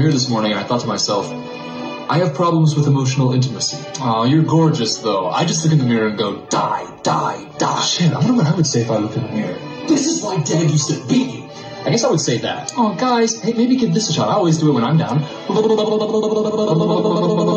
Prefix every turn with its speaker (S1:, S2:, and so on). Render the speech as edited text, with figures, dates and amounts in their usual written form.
S1: mirror this morning and I thought to myself, I have problems with emotional intimacy. Aw, you're gorgeous, though. I just look in the mirror and go, die, die, die. Shit, I wonder what I would say if I looked in the mirror. This is why Dad used to beat you. I guess I would say that. Oh, guys, hey, maybe give this a shot. I always do it when I'm down.